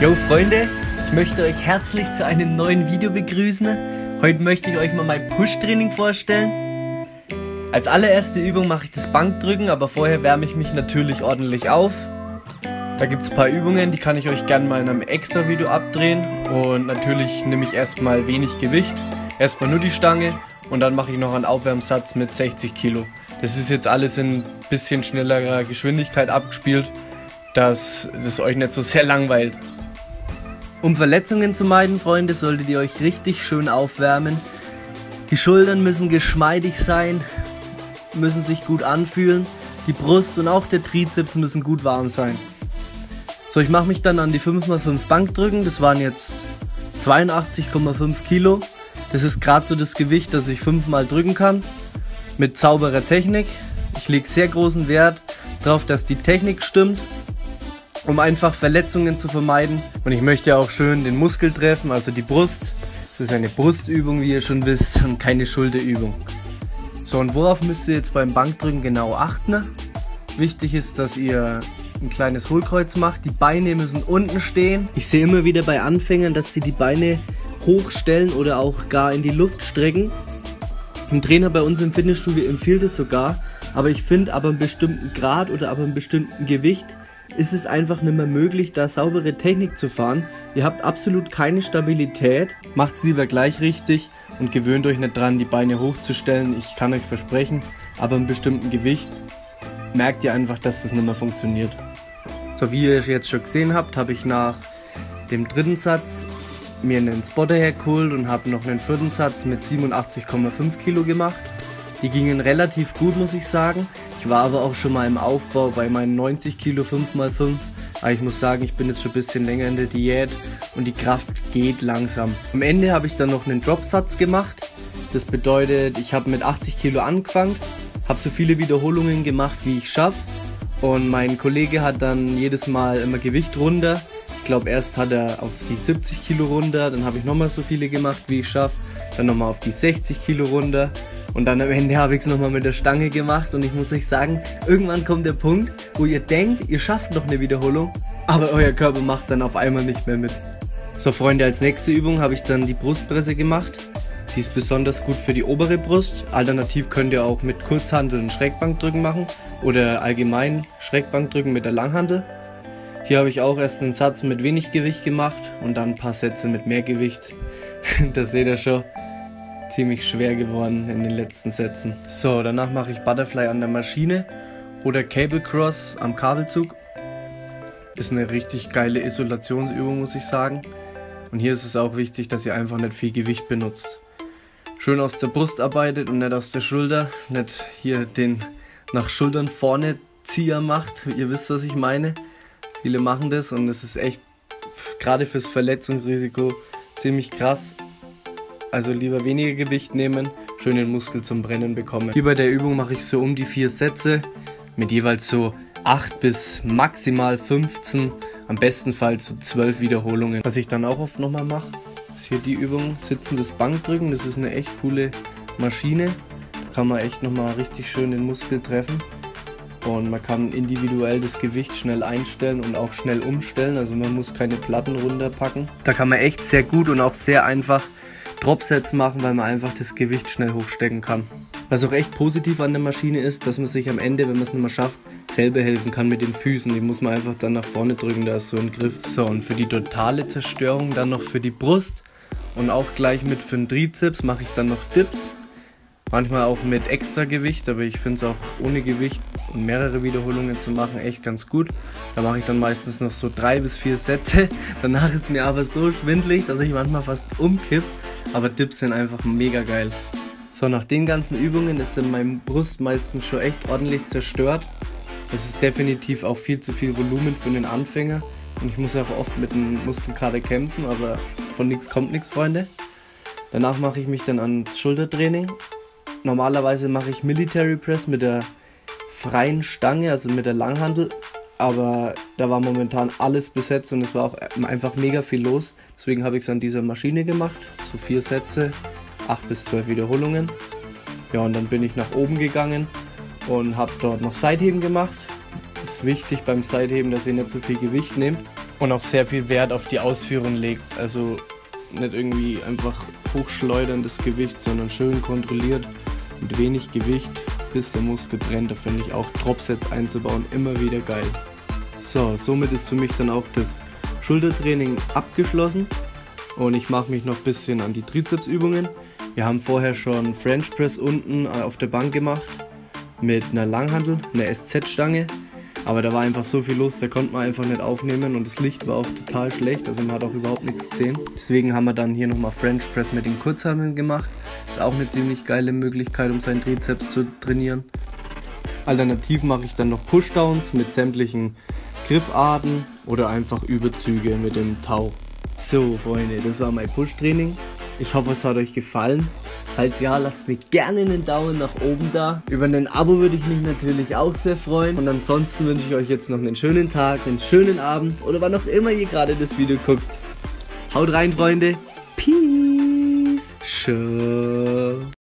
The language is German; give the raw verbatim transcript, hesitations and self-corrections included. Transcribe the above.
Jo Freunde, ich möchte euch herzlich zu einem neuen Video begrüßen. Heute möchte ich euch mal mein Push-Training vorstellen. Als allererste Übung mache ich das Bankdrücken, aber vorher wärme ich mich natürlich ordentlich auf. Da gibt es ein paar Übungen, die kann ich euch gerne mal in einem extra Video abdrehen. Und natürlich nehme ich erstmal wenig Gewicht, erstmal nur die Stange und dann mache ich noch einen Aufwärmsatz mit sechzig Kilo. Das ist jetzt alles in ein bisschen schnellerer Geschwindigkeit abgespielt, dass das euch nicht so sehr langweilt. Um Verletzungen zu meiden, Freunde, solltet ihr euch richtig schön aufwärmen. Die Schultern müssen geschmeidig sein, müssen sich gut anfühlen. Die Brust und auch der Trizeps müssen gut warm sein. So, ich mache mich dann an die fünf mal fünf Bankdrücken. Das waren jetzt zweiundachtzig Komma fünf Kilo. Das ist gerade so das Gewicht, das ich fünfmal drücken kann. Mit sauberer Technik. Ich lege sehr großen Wert darauf, dass die Technik stimmt, um einfach Verletzungen zu vermeiden. Und ich möchte auch schön den Muskel treffen, also die Brust. Das ist eine Brustübung, wie ihr schon wisst, und keine Schulterübung. So, und worauf müsst ihr jetzt beim Bankdrücken genau achten? Wichtig ist, dass ihr ein kleines Hohlkreuz macht. Die Beine müssen unten stehen. Ich sehe immer wieder bei Anfängern, dass sie die Beine hochstellen oder auch gar in die Luft strecken. Ein Trainer bei uns im Fitnessstudio empfiehlt es sogar, aber ich finde, ab einem bestimmten Grad oder ab einem bestimmten Gewicht ist es einfach nicht mehr möglich, da saubere Technik zu fahren. Ihr habt absolut keine Stabilität. Macht es lieber gleich richtig und gewöhnt euch nicht dran, die Beine hochzustellen. Ich kann euch versprechen, ab einem bestimmten Gewicht merkt ihr einfach, dass das nicht mehr funktioniert. So, wie ihr jetzt schon gesehen habt, habe ich nach dem dritten Satz mir einen Spotter hergeholt und habe noch einen vierten Satz mit siebenundachtzig Komma fünf Kilo gemacht. Die gingen relativ gut, muss ich sagen. Ich war aber auch schon mal im Aufbau bei meinen neunzig Kilo fünf mal fünf. Aber ich muss sagen, ich bin jetzt schon ein bisschen länger in der Diät und die Kraft geht langsam. Am Ende habe ich dann noch einen Dropsatz gemacht. Das bedeutet, ich habe mit achtzig Kilo angefangen, habe so viele Wiederholungen gemacht, wie ich schaffe. Und mein Kollege hat dann jedes Mal immer Gewicht runter. Ich glaube, erst hat er auf die siebzig Kilo runter, dann habe ich nochmal so viele gemacht, wie ich schaffe. Dann nochmal auf die sechzig Kilo runter. Und dann am Ende habe ich es nochmal mit der Stange gemacht und ich muss euch sagen, irgendwann kommt der Punkt, wo ihr denkt, ihr schafft noch eine Wiederholung, aber euer Körper macht dann auf einmal nicht mehr mit. So Freunde, als nächste Übung habe ich dann die Brustpresse gemacht. Die ist besonders gut für die obere Brust. Alternativ könnt ihr auch mit Kurzhantel und Schrägbankdrücken machen oder allgemein Schrägbankdrücken mit der Langhantel. Hier habe ich auch erst einen Satz mit wenig Gewicht gemacht und dann ein paar Sätze mit mehr Gewicht. Das seht ihr schon. Ziemlich schwer geworden in den letzten Sätzen. So, danach mache ich Butterfly an der Maschine oder Cable Cross am Kabelzug. Ist eine richtig geile Isolationsübung, muss ich sagen. Und hier ist es auch wichtig, dass ihr einfach nicht viel Gewicht benutzt. Schön aus der Brust arbeitet und nicht aus der Schulter. Nicht hier den nach Schultern vorne Zieher macht. Ihr wisst, was ich meine. Viele machen das und es ist echt, gerade fürs Verletzungsrisiko, ziemlich krass. Also lieber weniger Gewicht nehmen, schön den Muskel zum Brennen bekommen. Hier bei der Übung mache ich so um die vier Sätze mit jeweils so acht bis maximal fünfzehn, am besten Fall zu zwölf Wiederholungen. Was ich dann auch oft nochmal mache, ist hier die Übung sitzendes Bankdrücken. Das ist eine echt coole Maschine. Da kann man echt nochmal richtig schön den Muskel treffen. Und man kann individuell das Gewicht schnell einstellen und auch schnell umstellen. Also man muss keine Platten runterpacken. Da kann man echt sehr gut und auch sehr einfach Dropsets machen, weil man einfach das Gewicht schnell hochstecken kann. Was auch echt positiv an der Maschine ist, dass man sich am Ende, wenn man es nicht mehr schafft, selber helfen kann mit den Füßen. Die muss man einfach dann nach vorne drücken, da ist so ein Griff. So, und für die totale Zerstörung dann noch für die Brust und auch gleich mit für den Trizeps mache ich dann noch Dips. Manchmal auch mit extra Gewicht, aber ich finde es auch ohne Gewicht und mehrere Wiederholungen zu machen echt ganz gut. Da mache ich dann meistens noch so drei bis vier Sätze. Danach ist mir aber so schwindelig, dass ich manchmal fast umkipp. Aber Dips sind einfach mega geil. So, nach den ganzen Übungen ist dann meine Brust meistens schon echt ordentlich zerstört. Das ist definitiv auch viel zu viel Volumen für einen Anfänger. Und ich muss auch oft mit einem Muskelkater kämpfen, aber von nichts kommt nichts, Freunde. Danach mache ich mich dann ans Schultertraining. Normalerweise mache ich Military Press mit der freien Stange, also mit der Langhantel. Aber da war momentan alles besetzt und es war auch einfach mega viel los. Deswegen habe ich es an dieser Maschine gemacht. So vier Sätze, acht bis zwölf Wiederholungen. Ja, und dann bin ich nach oben gegangen und habe dort noch Seitheben gemacht. Es ist wichtig beim Seitheben, dass ihr nicht so viel Gewicht nehmt. und auch sehr viel Wert auf die Ausführung legt. Also nicht irgendwie einfach hochschleudern das Gewicht, sondern schön kontrolliert mit wenig Gewicht, bis der Muskel brennt. Da finde ich auch Dropsets einzubauen immer wieder geil. So, somit ist für mich dann auch das Schultertraining abgeschlossen und ich mache mich noch ein bisschen an die Trizepsübungen. Wir haben vorher schon French Press unten auf der Bank gemacht mit einer Langhantel, einer S Z-Stange. Aber da war einfach so viel los, da konnte man einfach nicht aufnehmen und das Licht war auch total schlecht, also man hat auch überhaupt nichts gesehen. Deswegen haben wir dann hier nochmal French Press mit den Kurzhanteln gemacht. Ist auch eine ziemlich geile Möglichkeit, um seinen Trizeps zu trainieren. Alternativ mache ich dann noch Pushdowns mit sämtlichen Griffarten oder einfach Überzüge mit dem Tau. So Freunde, das war mein Push-Training. Ich hoffe, es hat euch gefallen. Falls ja, lasst mir gerne einen Daumen nach oben da. Über ein Abo würde ich mich natürlich auch sehr freuen. Und ansonsten wünsche ich euch jetzt noch einen schönen Tag, einen schönen Abend oder wann auch immer ihr gerade das Video guckt. Haut rein, Freunde. Peace. Ciao.